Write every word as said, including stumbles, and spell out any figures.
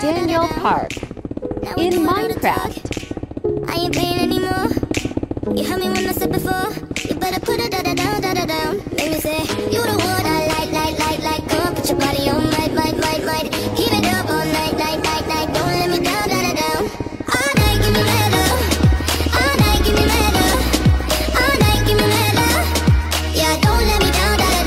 Daniel Park in Minecraft. I ain't playing anymore. You heard me when I said before. You better put it down, down, down, down. Make me say, you the